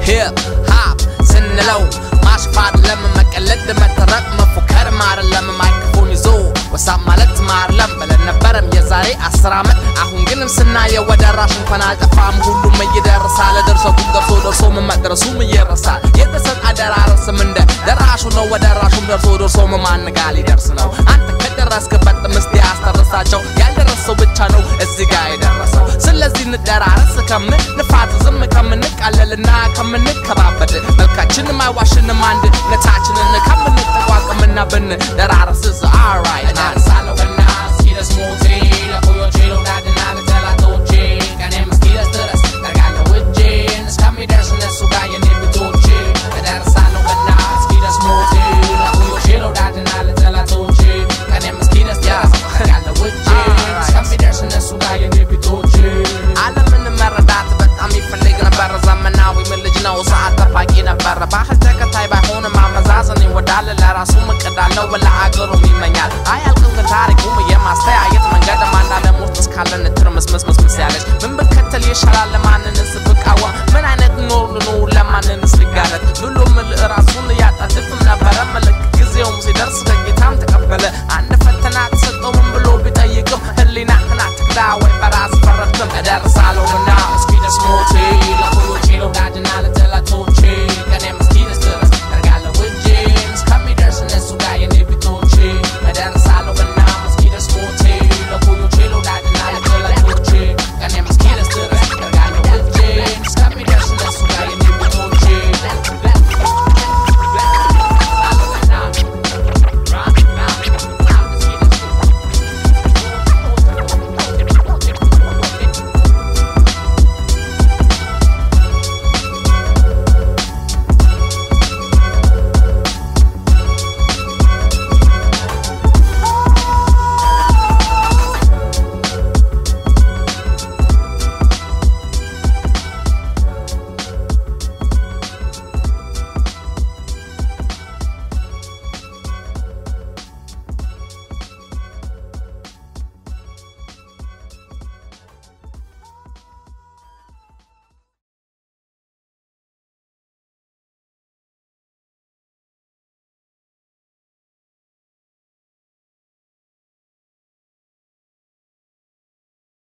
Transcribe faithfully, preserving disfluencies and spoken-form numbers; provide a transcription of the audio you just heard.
هيب هاب سنلو ماش فاد لما مقلد مترق مفكر مار لما مايكروفون يزو وساب مالت مار لما لنبرم يزاري اسرامت አሁን ግን ስናየ ወደራሽ እንኳን አልጠፋም ሁሉም እየደረሰ አለ ደርሰው ደርሶ ደርሶ መመድረሱም እየረሳል የተሰጥ አደራረስም እንደ ደራሹ ነው ወደራሹም ደርሶ ደርሶ ማን ጋር ሊደርስ ነው አንተ ከደረስክበት ምስቲ አስተረሳቸው ያልደረሰው ብቻ ነው እዚህ ጋር የደረሰው ስለዚህ እንደራረስ ከምን ንፋት ዝም ከምን ቃለልና ከምን ከባበደ መልካችን ማዋሽንም አንድ ነታችንን ከምን ተቋቁምና በን ደራረስ is alright and I salo and I see the small tail for your trail that and I tell I don't check and I'm still as the I got no with Jane it's coming there's no so guy and never don't check and I salo and I see the small tail for your trail that and I tell I don't check and I'm still as the I got no with Jane it's coming there's no so guy and never don't check I love in the maradat but I'm even like a better ዘመናዊ ምልጅ ነው ሰዓት ተፋቂ ነበር ባህል ተከታይ ባይሆን ማመዛዘን ይወዳል ለራሱ መቀዳለው ለሀገሩ ይመኛል አያልቅም ታሪኩ የማስተያየት መንገድ ማናለም ውስጥ እስካለን ትርምስ መስመስ መስያለች ምን በከተል ይሻላል ለማንንስ ፍቃዋ ምን አይነት ኖር ነው ለማንንስ ልጋለት ብሎ